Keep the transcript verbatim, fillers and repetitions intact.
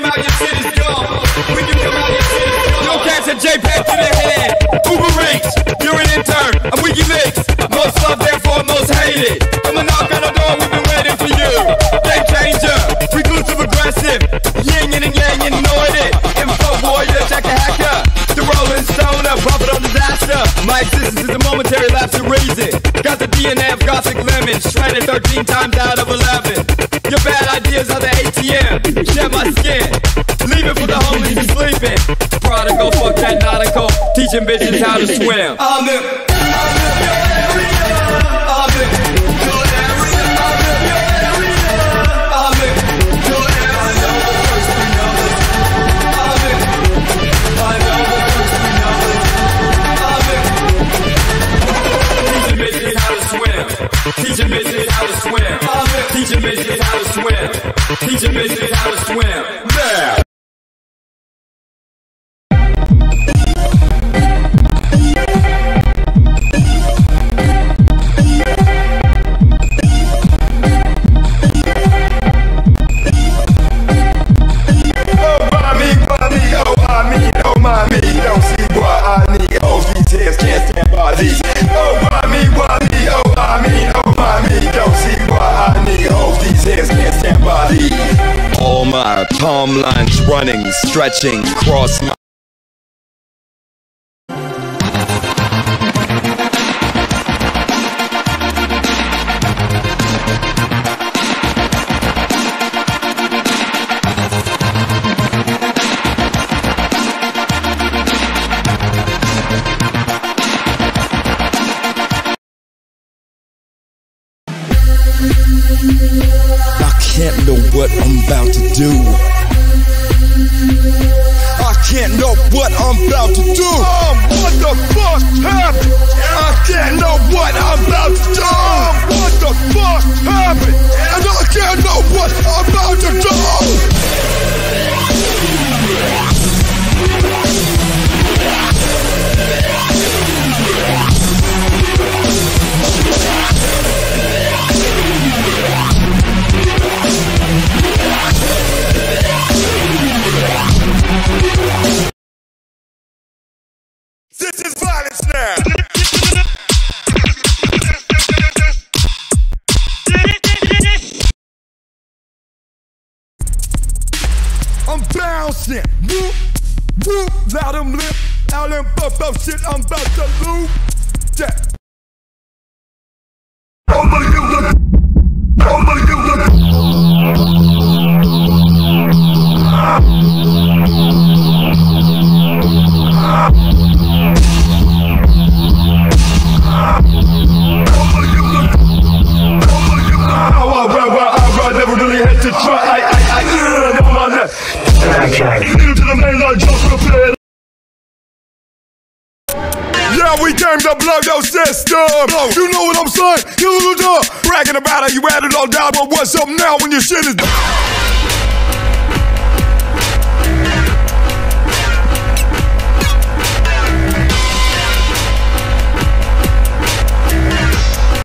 out, your shit is dumb. When you come out, your shit is dumb. No cats and JPEG to their head. Uber Reach, you're an intern. I'm WikiLeaks. Most loved, therefore most hated. I'm a knock on the door, we've been waiting for you. Game changer, reclusive aggressive. Yin and yang, you know it. Info warrior, check a hacker. The Rolling Stoner, prophet on disaster. My existence is a momentary lapse of reason. Got the D N A of Gothic lemon, shredded thirteen times out of eleven. Your bad ideas are the A T M. Shed my skin, leave it for the homies who's sleeping. Prodigal, fuck that nautical, teaching bitches how to swim. I'm the, I'm the, I'm the, your area, I'm the, your area, I'm the, your area. I know the first three numbers. I'm the, I know the first three numbers. I'm the, teaching bitches how to swim. Teaching bitches how to swim. Teaching bitches how to swim. Teaching bitches how to swim. Yeah. All my palm lines running, stretching across my I can't know what I'm about to do. I can't know what I'm about to do. Um, what the fuck happened? I can't know what I'm about to do. Um, what the fuck happened? And I can't know what I'm about to do. This is violence now. I'm bouncing, whoop, whoop, loud them lip, out them pop up shit, I'm about to loop, yeah. Oh my God, oh my God. Yeah, we came to blow your system. You know what I'm saying? You know, bragging about how you had it all down, but what's up now when your shit is